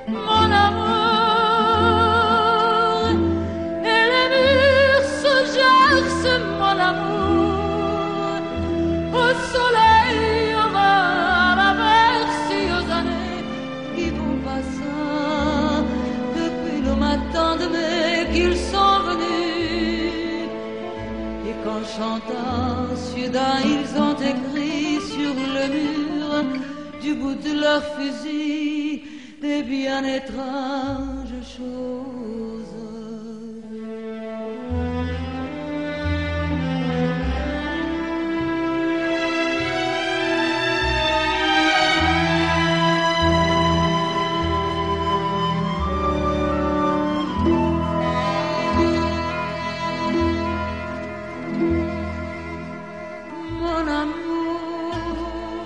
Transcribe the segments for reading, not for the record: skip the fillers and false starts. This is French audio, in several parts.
mon amour, et les murs se gercent, mon amour, au soleil, au vent, à la merci aux années qui vont passant, depuis le matin de mai qu'ils sont venus, et qu'en chantant soudain ils ont écrit sur le mur du bout de leur fusil des bien étranges choses. Mon amour,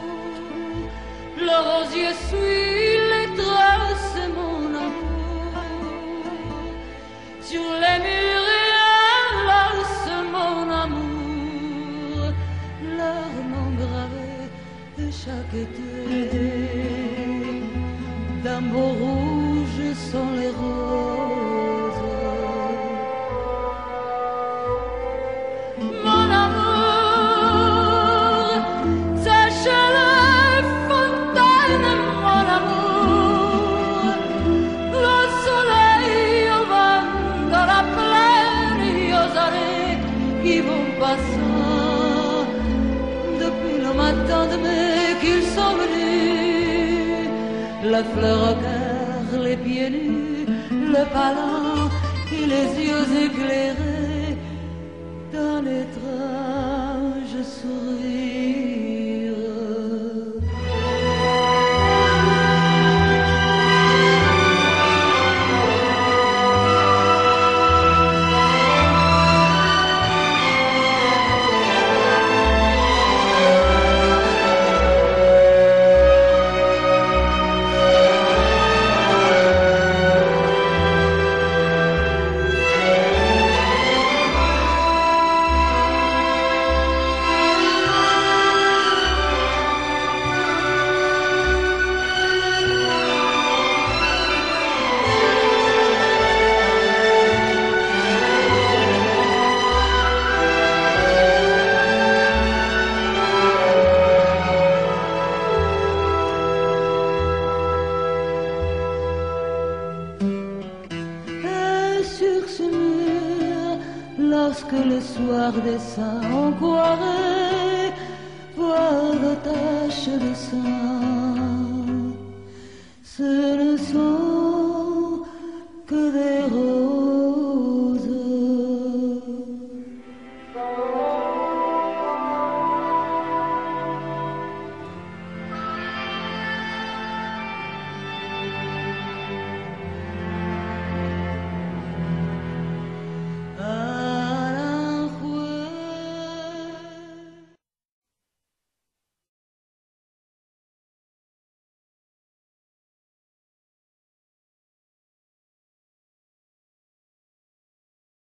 le rosier suit les traces, mon amour, sur les murs et enlace, mon amour, leur nom gravé de chaque été, d'un beau rouge sont les roses. Mon amour, sèche les fontaines, mon amour, le soleil au vent, dans la plaine et aux années qui vont passant, depuis le matin de mai qu'ils sont venus, la fleur au cœur, les pieds nus, le palin et les yeux éclairés d'un étrange sourire. Sur ce mur, lorsque le soir descend, on croirait voir des taches de sang. Ce ne sont que des